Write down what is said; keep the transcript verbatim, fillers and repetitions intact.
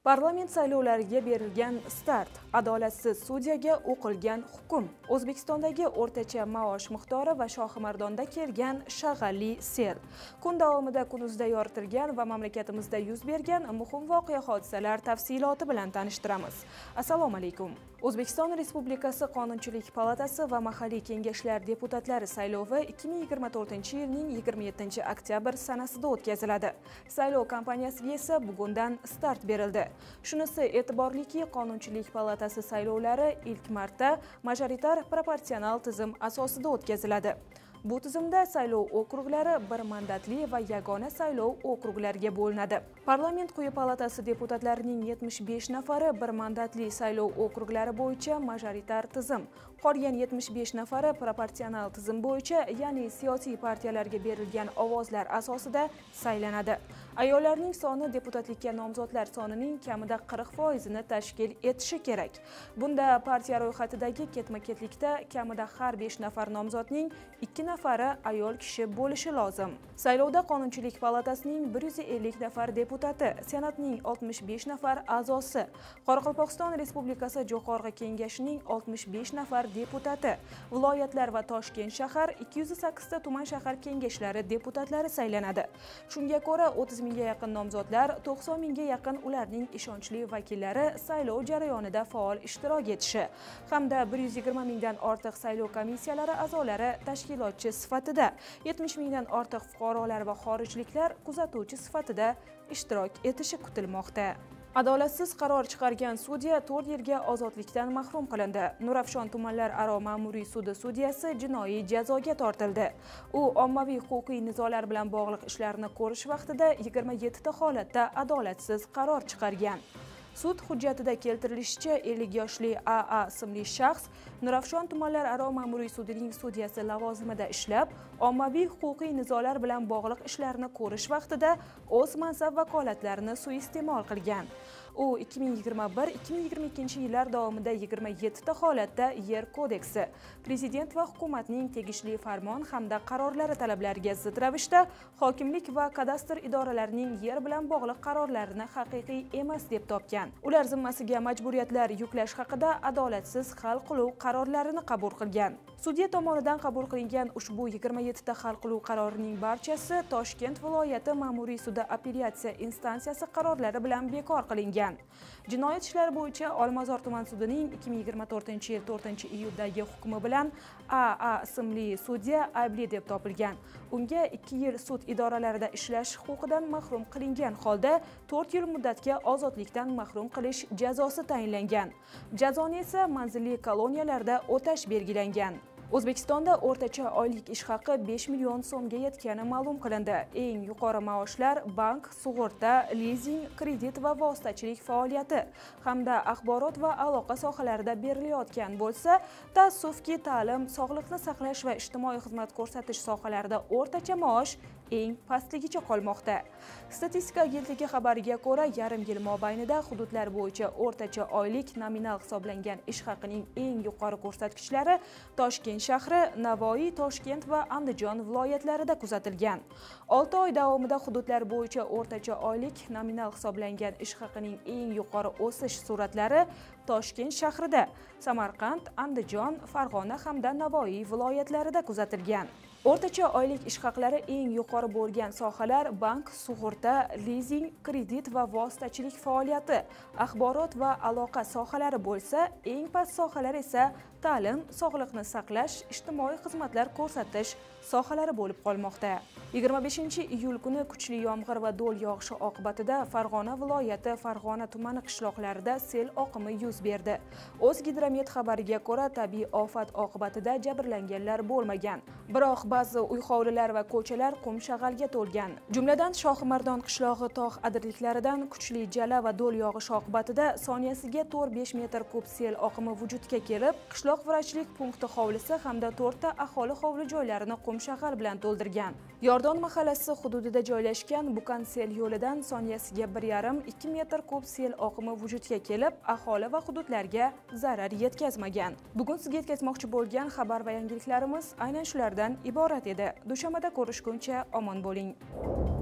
Parlament saylovlariga berilgan start, adolatsiz sudyaga o'qilgan hukm, O'zbekistondagi o'rtacha maosh miqdori va Shohimardonda kelgan shag'alli sel. Kun davomida kunuzda yoritilgan va mamlakatimizda yuz bergan muhim voqea hodisalar tafsiloti bilan tanishtiramiz. Assalomu alaykum. O'zbekiston Respublikasi Qonunchilik palatasi va mahalliy kengashlar deputatlari saylovi ikki ming yigirma to'rtinchi yilning yigirma yettinchi oktyabr sanasida o'tkaziladi. Saylov kampaniyasiga esa bugundan start berildi. Shunisi e'tiborliki, Qonunchilik palatasi saylovlari ilk marta majoritar proporsional tizim asosida o'tkaziladi. Bu tizimda saylov okruglari bir mandatli va yagona saylov okruglariga bo'linadi. Parlament quyi palatasi deputatlarining yetmish besh nafari bir mandatli saylov okruglari bo'yicha majoritar tizim, qolgan yetmish besh nafari proporsional tizim bo'yicha, ya'ni siyosiy partiyalarga berilgan ovozlar asosida saylanadi. Ayollarning soni deputatlikka nomzodlar sonining kamida qirq foizini tashkil etishi kerak. Bunda partiya ro'yxatidagi ketma-ketlikda kamida har besh nafar nomzodning ikki nafari ayol kishi bo'lishi lozim. Saylovda Qonunchilik palatasining bir yuz ellik nafar deputati, Senatning oltmish besh nafar a'zosi, Qoraqalpog'iston Respublikasi Jo'qorg'i Kengashining oltmish besh nafar deputati, viloyatlar va Toshkent shahar ikki yuz sakkiz ta tuman shahar kengashlari deputatlari saylanadi. Shunga ko'ra o'ttiz mingga yaqin nomzodlar, to'qson mingga yaqin ularning ishonchli vakillari saylov jarayonida faol ishtirok etishi hamda bir yuz yigirma mingdan ortiq saylov komissiyalari a'zolari tashkilotchi sifatida, yetmish mingdan ortiq fuqarolar va xorijliklar kuzatuvchi sifatida ishtirok etishi kutilmoqda. Adolatsiz qaror chiqargan sudya to'rt yilga ozodlikdan mahrum qilindi. Nurafshon tumanlararo ma'muriy sudi sudyasi jinoiy jazoga tortildi. U ommaviy huquqiy nizolar bilan bog'liq ishlarni ko'rish vaqtida yigirma yetti ta holatda adolatsiz qaror chiqargan. Sud hujjatida keltirilishicha, ellik yoshli A A ismli shaxs Nurafshon tumanlararo ma'muriy sudining sudyasi lavozimida ishlab, ommaviy huquqiy nizolar bilan bog'liq ishlarni ko'rish vaqtida o'z mansab vakolatlarini suiiste'mol qilgan. U ikki ming yigirma bir ikki ming yigirma ikkinchi yillar davomida yigirma yetti ta holatda Yer kodeksi, Prezident va hukumatning tegishli farmon hamda qarorlari talablariga zid ravishda hokimlik va kadastr idoralarining yer bilan bog'liq qarorlarini haqiqiy emas deb topgan. Ular zimmasiga majburiyatlar yuklash haqida adolatsiz hal qiluv qarorlarini qabul qilgan. Sudya tomonidan qabul qilingan ushbu yigirma yetti ta hal qiluv qarorining barchasi Toshkent viloyati ma'muriy sudi apellyatsiya instansiyasi qarorlari bilan bekor qilingan. Jinoyat ishlari bo'yicha Olmazor tuman sudining ikki ming yigirma to'rtinchi yil to'rtinchi iyuldagi hukmi bilan A A ismli sudya aybli deb topilgan. Unga ikki yil sud idoralarida ishlash huquqidan mahrum qilingan holda to'rt yil muddatga ozodlikdan mahrum qilish jazosi tayinlangan. Jazoni esa manzilli koloniyalarda o'tash belgilangan. O'zbekistonda o'rtacha oylik ish haqi besh million so'mga yetgani ma'lum qilindi. Eng yuqori maoshlar bank, sug'urta, lizing, kredit va vositachilik faoliyati hamda axborot va aloqa sohalarida berilayotgan bo'lsa, taassufki ta'lim, sog'liqni saqlash va ijtimoiy xizmat ko'rsatish sohalarida o'rtacha maosh eng pastligicha qolmoqda. Statistika agentligi xabariga ko'ra, yarim yil mobaynida hududlar bo'yicha o'rtacha oylik nominal hisoblangan ish haqining eng yuqori ko'rsatkichlari Toshkent shahri, Navoiy, Toshkent va Andijon viloyatlarida kuzatilgan. olti oy davomida hududlar bo'yicha o'rtacha oylik nominal hisoblangan ish haqining eng yuqori o'sish sur'atlari Toshkent shahrida, Samarqand, Andijon, Farg'ona hamda Navoiy viloyatlarida kuzatilgan. O'rtacha oylik ish haqlari eng yuqori bo'lgan sohalar bank, sug'urta, lizing, kredit va vositachilik faoliyati, axborot va aloqa sohalari bo'lsa, eng past sohalar esa ta'lim, sog'liqni saqlash, ijtimoiy xizmatlar ko'rsatish sohalari bo'lib qolmoqda. yigirma beshinchi iyul kuni kuchli yomg'ir va do'l yog'ishi oqibatida Farg'ona viloyati Farg'ona tumani qishloqlarida sel oqimi yuz berdi. O'zgidromet xabariga ko'ra, tabiiy ofat oqibatida jabrlanganlar bo'lmagan. Biroq ba'zi uy hovlilar va ko'chalar qum shag'alga to'lgan. Jumladan Shohimardon qishlog'i tog' adirliklaridan kuchli jala va do'l yog'ishi oqibatida soniyasiga to'rt besh metr kub sel oqimi vujudga kelib, qishloq vrachlik punkti hovlisi hamda to'rtta aholi hovli joylarini qum shag'al bilan to'ldirgan. Yordon mahallasi hududida joylashgan Bukan sel yo'lidan soniyasiga bir yarim ikki metr kub sel oqimi vujudga kelib, aholi va hududlarga zarar yetkazmagan. Bugun sizga yetkazmoqchi bo'lgan xabar va yangiliklarimiz aynan shulardan iborat edi. Dushanbada ko'rishguncha omon bo'ling.